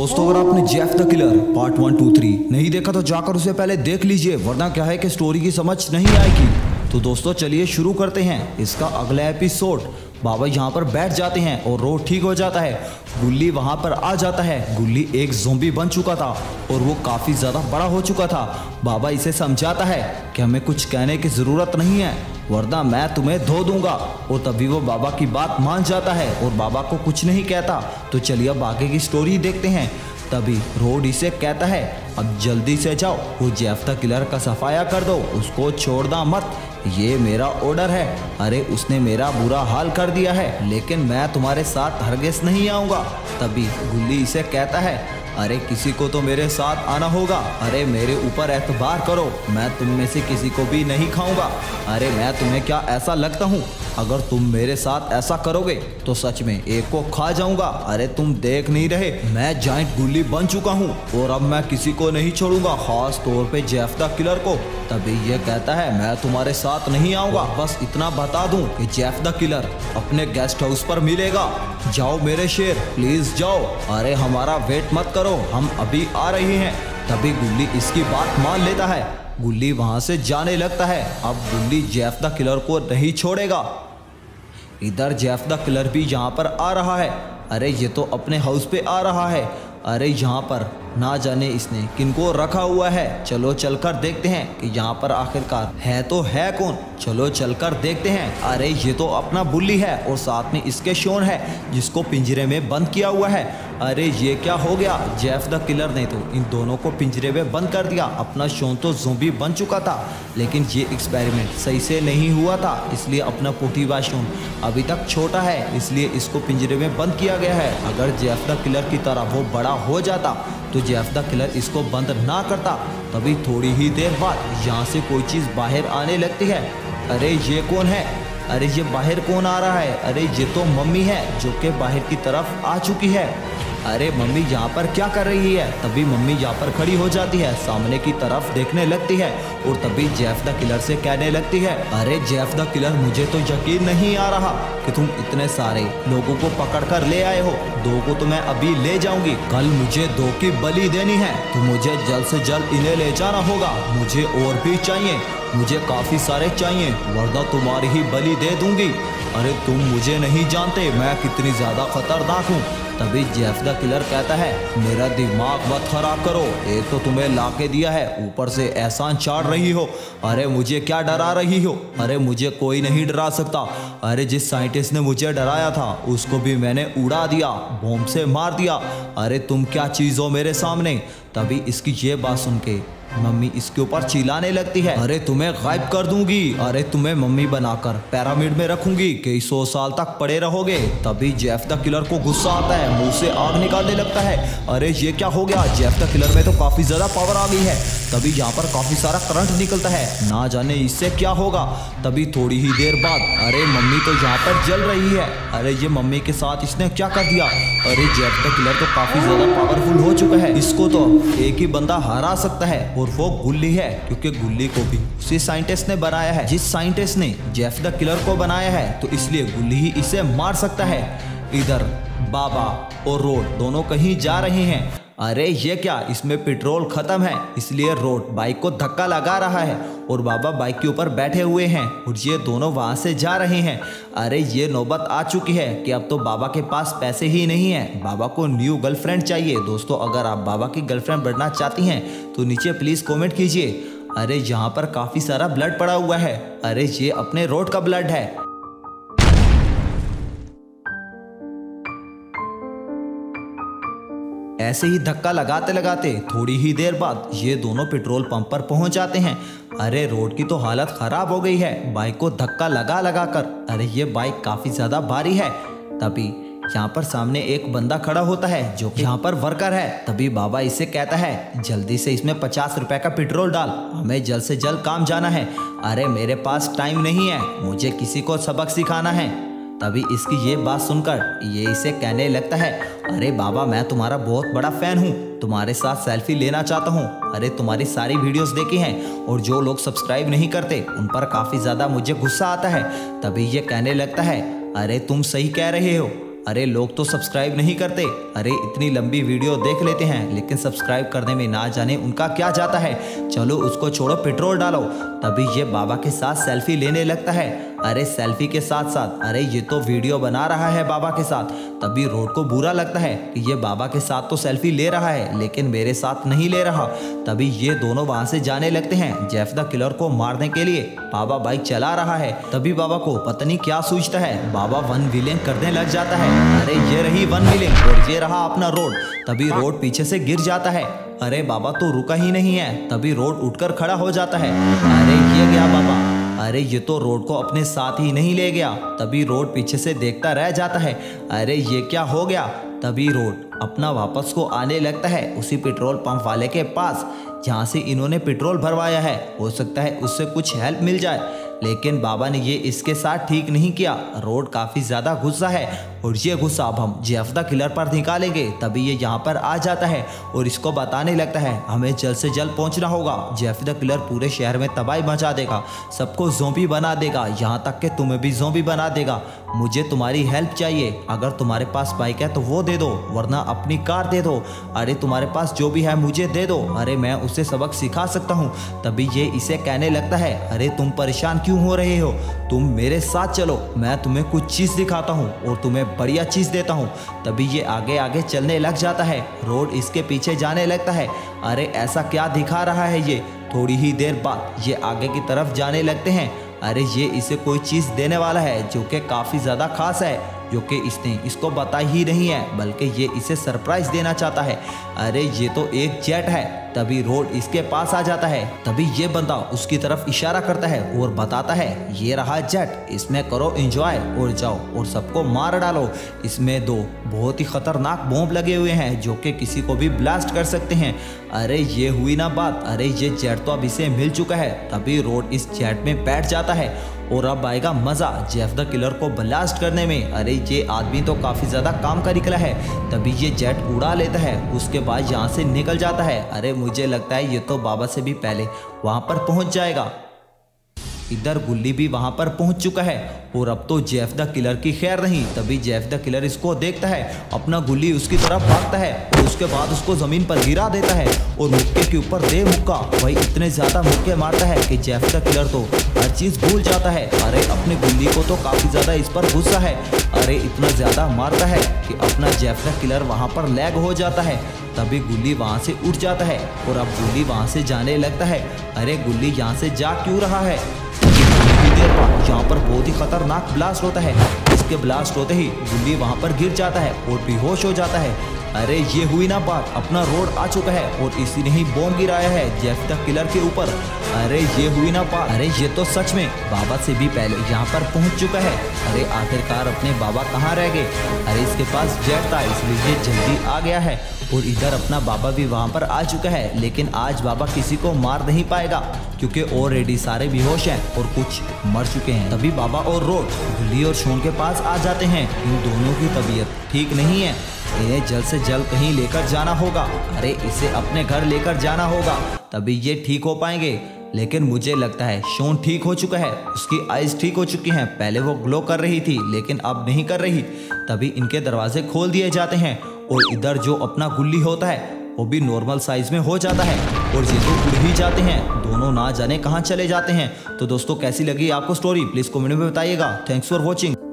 दोस्तों अगर आपने जेफ द किलर पार्ट 1, 2, 3 नहीं देखा तो जाकर उसे पहले देख लीजिए, वरना क्या है कि स्टोरी की समझ नहीं आएगी। तो दोस्तों चलिए शुरू करते हैं इसका अगला एपिसोड। बाबा यहाँ पर बैठ जाते हैं और रोड ठीक हो जाता है। गुल्ली वहाँ पर आ जाता है। गुल्ली एक ज़ोंबी बन चुका था और वो काफ़ी ज़्यादा बड़ा हो चुका था। बाबा इसे समझाता है कि हमें कुछ कहने की ज़रूरत नहीं है, वरना मैं तुम्हें धो दूंगा। और तभी वो बाबा की बात मान जाता है और बाबा को कुछ नहीं कहता। तो चलिए अब आगे की स्टोरी देखते हैं। तभी रोड इसे कहता है अब जल्दी से जाओ, वो जेफ द किलर का सफाया कर दो, उसको छोड़ना मत, ये मेरा ऑर्डर है। अरे उसने मेरा बुरा हाल कर दिया है, लेकिन मैं तुम्हारे साथ हरगिज़ नहीं आऊँगा। तभी गुल्ली इसे कहता है अरे किसी को तो मेरे साथ आना होगा। अरे मेरे ऊपर एतबार करो, मैं तुम में से किसी को भी नहीं खाऊंगा। अरे मैं तुम्हें क्या ऐसा लगता हूँ? अगर तुम मेरे साथ ऐसा करोगे तो सच में एक को खा जाऊंगा। अरे तुम देख नहीं रहे, मैं जाइंट गुल्ली बन चुका हूँ और अब मैं किसी को नहीं छोड़ूंगा, खास तौर पे जेफ द किलर को। तभी ये कहता है मैं तुम्हारे साथ नहीं आऊंगा, बस इतना बता दूं कि जेफ द किलर अपने गेस्ट हाउस पर मिलेगा। जाओ मेरे शेर, प्लीज जाओ। अरे हमारा वेट मत करो, हम अभी आ रहे हैं। तभी गुल्ली इसकी बात मान लेता है। गुल्ली वहां से जाने लगता है। अब गुल्ली जेफ द किलर को नहीं छोड़ेगा। इधर जेफ द किलर भी यहाँ पर आ रहा है। अरे ये तो अपने हाउस पे आ रहा है। अरे यहाँ पर ना जाने इसने किनको रखा हुआ है। चलो चलकर देखते हैं कि यहाँ पर आखिरकार है तो है कौन। चलो चलकर देखते हैं। अरे ये तो अपना बुल्ली है और साथ में इसके शोन है जिसको पिंजरे में बंद किया हुआ है। अरे ये क्या हो गया? जेफ द किलर ने तो इन दोनों को पिंजरे में बंद कर दिया। अपना शोन तो ज़ोंबी बन चुका था, लेकिन ये एक्सपेरिमेंट सही से नहीं हुआ था, इसलिए अपना पोटीवा शोन अभी तक छोटा है, इसलिए इसको पिंजरे में बंद किया गया है। अगर जेफ द किलर की तरह वो बड़ा हो जाता तो जेफ द किलर इसको बंद ना करता। तभी थोड़ी ही देर बाद यहाँ से कोई चीज़ बाहर आने लगती है। अरे ये कौन है? अरे ये बाहर कौन आ रहा है? अरे ये तो मम्मी है जो कि बाहर की तरफ आ चुकी है। अरे मम्मी यहाँ पर क्या कर रही है? तभी मम्मी यहाँ पर खड़ी हो जाती है, सामने की तरफ देखने लगती है और तभी जेफ द किलर से कहने लगती है अरे जेफ द किलर, मुझे तो यकीन नहीं आ रहा कि तुम इतने सारे लोगों को पकड़ कर ले आए हो। 2 को तो मैं अभी ले जाऊंगी, कल मुझे 2 की बलि देनी है, तो मुझे जल्द से जल्द इन्हें ले जाना होगा। मुझे और भी चाहिए, मुझे काफ़ी सारे चाहिए, वरना तुम्हारी ही बलि दे दूंगी। अरे तुम मुझे नहीं जानते मैं कितनी ज़्यादा खतरनाक हूँ। तभी जेफ द किलर कहता है मेरा दिमाग मत खराब करो, एक तो तुम्हें लाके दिया है, ऊपर से एहसान चाड़ रही हो। अरे मुझे क्या डरा रही हो? अरे मुझे कोई नहीं डरा सकता। अरे जिस साइंटिस्ट ने मुझे डराया था उसको भी मैंने उड़ा दिया, बॉम्ब से मार दिया। अरे तुम क्या चीज़ हो मेरे सामने? तभी इसकी ये बात सुन के मम्मी इसके ऊपर चिल्लाने लगती है अरे तुम्हें गायब कर दूंगी, अरे तुम्हें मम्मी बनाकर पिरामिड में रखूंगी, कई 100 साल तक पड़े रहोगे। तभी जेफ द किलर को गुस्सा आता है, मुंह से आग निकालने लगता है। अरे ये क्या हो गया? जेफ द किलर में तो काफी ज्यादा पावर आ गई है। तभी यहाँ पर काफी सारा करंट निकलता है, ना जाने इससे क्या होगा। तभी थोड़ी ही देर बाद अरे मम्मी तो यहाँ पर जल रही है। अरे ये मम्मी के साथ इसने क्या कर दिया? अरे जेफ द किलर तो काफी ज्यादा पावरफुल हो चुका है, इसको तो एक ही बंदा हरा सकता है और वो गुल्ली है, क्योंकि गुल्ली को भी उसी साइंटिस्ट ने बनाया है जिस साइंटिस्ट ने जेफ द किलर को बनाया है, तो इसलिए गुल्ली ही इसे मार सकता है। इधर बाबा और रोड दोनों कहीं जा रहे हैं। अरे ये क्या, इसमें पेट्रोल खत्म है, इसलिए रोड बाइक को धक्का लगा रहा है और बाबा बाइक के ऊपर बैठे हुए हैं और ये दोनों वहां से जा रहे हैं। अरे ये नौबत आ चुकी है कि अब तो बाबा के पास पैसे ही नहीं है, बाबा को न्यू गर्लफ्रेंड चाहिए। दोस्तों अगर आप बाबा की गर्लफ्रेंड बनना चाहती हैं तो नीचे प्लीज़ कॉमेंट कीजिए। अरे यहाँ पर काफ़ी सारा ब्लड पड़ा हुआ है। अरे ये अपने रोड का ब्लड है। ऐसे ही धक्का लगाते लगाते थोड़ी ही देर बाद ये दोनों पेट्रोल पंप पर पहुंच जाते हैं। अरे रोड की तो हालत खराब हो गई है, बाइक को धक्का लगा लगा कर। अरे ये बाइक काफी ज्यादा भारी है। तभी यहाँ पर सामने एक बंदा खड़ा होता है जो कि यहाँ पर वर्कर है। तभी बाबा इसे कहता है जल्दी से इसमें 50 रुपए का पेट्रोल डाल, हमें जल्द से जल्द काम जाना है। अरे मेरे पास टाइम नहीं है, मुझे किसी को सबक सिखाना है। तभी इसकी ये बात सुनकर ये इसे कहने लगता है अरे बाबा, मैं तुम्हारा बहुत बड़ा फ़ैन हूँ, तुम्हारे साथ सेल्फी लेना चाहता हूँ। अरे तुम्हारी सारी वीडियोस देखी हैं और जो लोग सब्सक्राइब नहीं करते उन पर काफ़ी ज़्यादा मुझे गुस्सा आता है। तभी ये कहने लगता है अरे तुम सही कह रहे हो, अरे लोग तो सब्सक्राइब नहीं करते। अरे इतनी लंबी वीडियो देख लेते हैं लेकिन सब्सक्राइब करने में ना जाने उनका क्या जाता है। चलो उसको छोड़ो, पेट्रोल डालो। तभी ये बाबा के साथ सेल्फी लेने लगता है। अरे सेल्फी के साथ साथ अरे ये तो वीडियो बना रहा है बाबा के साथ। तभी रोड को बुरा लगता है कि ये बाबा के साथ तो सेल्फी ले रहा है लेकिन मेरे साथ नहीं ले रहा। तभी ये दोनों वहां से जाने लगते हैं जेफ द किलर को मारने के लिए। बाबा बाइक चला रहा है। तभी बाबा को पता नहीं क्या सूझता है, बाबा वन व्हीलिंग करने लग जाता है। अरे ये रही वन व्हीलिंग और ये रहा अपना रोड। तभी रोड पीछे से गिर जाता है। अरे बाबा तो रुका ही नहीं है। तभी रोड उठकर खड़ा हो जाता है। अरे ये गया बाबा। अरे ये तो रोड को अपने साथ ही नहीं ले गया। तभी रोड पीछे से देखता रह जाता है। अरे ये क्या हो गया। तभी रोड अपना वापस को आने लगता है उसी पेट्रोल पंप वाले के पास जहाँ से इन्होंने पेट्रोल भरवाया है। हो सकता है उससे कुछ हेल्प मिल जाए, लेकिन बाबा ने ये इसके साथ ठीक नहीं किया। रोड काफ़ी ज़्यादा गुस्सा है और ये गुस्सा अब हम जेफ द किलर पर निकालेंगे। तभी ये यहाँ पर आ जाता है और इसको बताने लगता है हमें जल्द से जल्द पहुँचना होगा। जेफ द किलर पूरे शहर में तबाही मचा देगा, सबको ज़ोंबी बना देगा, यहाँ तक कि तुम्हें भी ज़ोंबी बना देगा। मुझे तुम्हारी हेल्प चाहिए। अगर तुम्हारे पास बाइक है तो वो दे दो, वरना अपनी कार दे दो। अरे तुम्हारे पास जो भी है मुझे दे दो। अरे मैं उसे सबक सिखा सकता हूँ। तभी ये इसे कहने लगता है अरे तुम परेशान क्यों हो रहे हो, तुम मेरे साथ चलो, मैं तुम्हें कुछ चीज़ दिखाता हूँ और तुम्हें बढ़िया चीज़ देता हूँ। तभी ये आगे आगे चलने लग जाता है। रोड इसके पीछे जाने लगता है। अरे ऐसा क्या दिखा रहा है ये। थोड़ी ही देर बाद ये आगे की तरफ जाने लगते हैं। अरे ये इसे कोई चीज़ देने वाला है जो कि काफ़ी ज़्यादा खास है, जो कि इसने इसको बताई ही नहीं है, बल्कि ये इसे सरप्राइज देना चाहता है। अरे ये तो एक जेट है। तभी रोड इसके पास आ जाता है। तभी ये बंदा उसकी तरफ इशारा करता है और बताता है ये रहा जेट, इसमें करो एंजॉय और जाओ और सबको मार डालो। इसमें दो बहुत ही खतरनाक बॉम्ब लगे हुए हैं जो कि किसी को भी ब्लास्ट कर सकते हैं। अरे ये हुई ना बात। अरे ये जेट तो अब इसे मिल चुका है। तभी रोड इस जेट में बैठ जाता है और अब आएगा मजा जेफ द किलर को ब्लास्ट करने में। अरे ये आदमी तो काफी ज्यादा काम का निकला है। तभी ये जेट उड़ा लेता है, उसके बाद यहाँ से निकल जाता है। अरे मुझे लगता है ये तो बाबा से भी पहले वहां पर पहुंच जाएगा। इधर गुल्ली भी वहां पर पहुंच चुका है और अब तो जेफ द किलर की खैर नहीं। तभी जेफ द किलर इसको देखता है, अपना गुल्ली उसकी तरफ भागता है और उसके बाद उसको जमीन पर गिरा देता है और मुक्के के ऊपर दे मुक्का। वही इतने ज्यादा मुक्के मारता है कि जेफ द किलर तो हर चीज भूल जाता है। अरे अपने गुल्ली को तो काफी ज्यादा इस पर गुस्सा है। अरे इतना ज्यादा मारता है कि अपना जेफ द किलर वहां पर लैग हो जाता है। तभी गुल्ली वहां से उठ जाता है और अब गुल्ली वहां से जाने लगता है। अरे गुल्ली यहाँ से जा क्यों रहा है। यहाँ पर बहुत ही खतरनाक ब्लास्ट होता है। इसके ब्लास्ट होते ही गुल्ली वहां पर गिर जाता है और बेहोश हो जाता है। अरे ये हुई ना बात, अपना रोड आ चुका है और इसी ने ही बॉम्ब गिराया है जेफ द किलर के ऊपर। अरे ये हुई ना बात। अरे ये तो सच में बाबा से भी पहले यहाँ पर पहुंच चुका है। अरे आखिरकार अपने बाबा कहाँ रह गए। अरे इसके पास जेट था इसलिए ये जल्दी आ गया है और इधर अपना बाबा भी वहां पर आ चुका है। लेकिन आज बाबा किसी को मार नहीं पाएगा क्योंकि ऑलरेडी सारे बेहोश हैं और कुछ मर चुके हैं। तभी बाबा और रोड गुल्ली और शोन के पास आ जाते हैं। इन दोनों की तबीयत ठीक नहीं है, इन्हें जल्द से जल्द कहीं लेकर जाना होगा। अरे इसे अपने घर लेकर जाना होगा तभी ये ठीक हो पाएंगे। लेकिन मुझे लगता है शोन ठीक हो चुका है, उसकी आइज ठीक हो चुकी हैं। पहले वो ग्लो कर रही थी लेकिन अब नहीं कर रही। तभी इनके दरवाजे खोल दिए जाते हैं और इधर जो अपना गुल्ली होता है वो भी नॉर्मल साइज में हो जाता है और ये तो उड़ ही जाते हैं। दोनों ना जाने कहाँ चले जाते हैं। तो दोस्तों कैसी लगी आपको स्टोरी, प्लीज कमेंट में बताइएगा। Thanks for watching.